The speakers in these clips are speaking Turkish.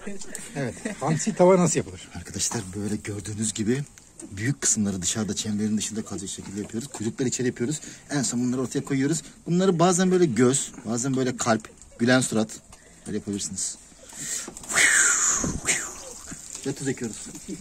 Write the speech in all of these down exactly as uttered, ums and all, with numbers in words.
Evet. Hamsi tava nasıl yapılır? Arkadaşlar böyle gördüğünüz gibi büyük kısımları dışarıda, çemberin dışında kalacak şekilde yapıyoruz. Kuyrukları içeri yapıyoruz. En son bunları ortaya koyuyoruz. Bunları bazen böyle göz, bazen böyle kalp, gülen surat. Böyle yapabilirsiniz. Ve tuz ekliyoruz.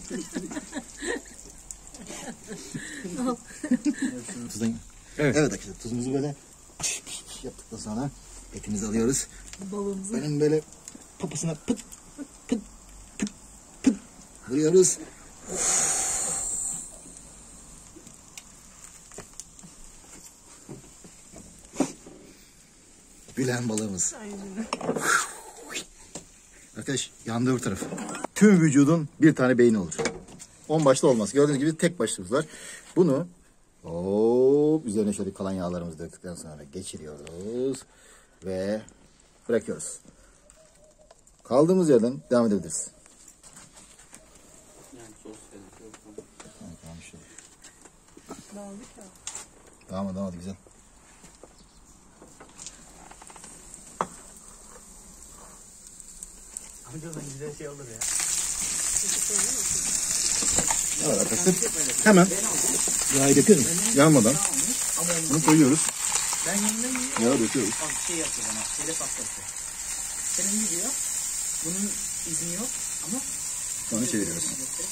Tuzdan... Evet. Evet arkadaşlar, tuzumuzu böyle yaptıktan sonra etimizi alıyoruz. Balığımızı. Benim böyle poposuna pıt pıt pıt pıt vuruyoruz. Gülen balığımız. Arkadaş yandı öbür tarafı. Tüm vücudun bir tane beyni olur. On başta olmaz. Gördüğünüz gibi tek başlığımız var. Bunu hop üzerine şöyle kalan yağlarımızı döktükten sonra geçiriyoruz ve bırakıyoruz. Kaldığımız yerden devam edebiliriz. Tamam tamam güzel. Amcadan güzel şey olur ya. Evet arkadaşlar hemen yağı döküyoruz. Yanmadan bunu koyuyoruz. Yağı döküyoruz. Şey yapıyor bana, şeref hastası. Senin ne diyor? Bunun izni yok ama... Sonra çeviriyoruz.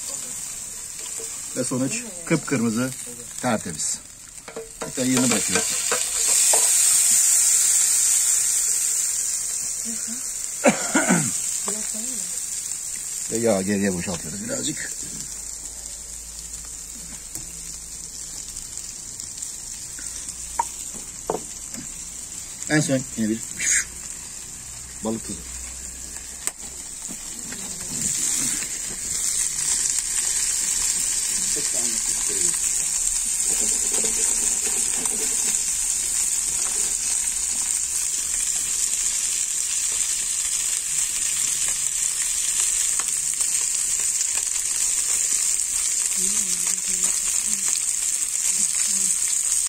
Ve sonuç kıpkırmızı, tertemiz. Tekrar yerine bırakıyoruz. Ve yağı geriye boşaltıyoruz birazcık. En son yine bir balık tuzu.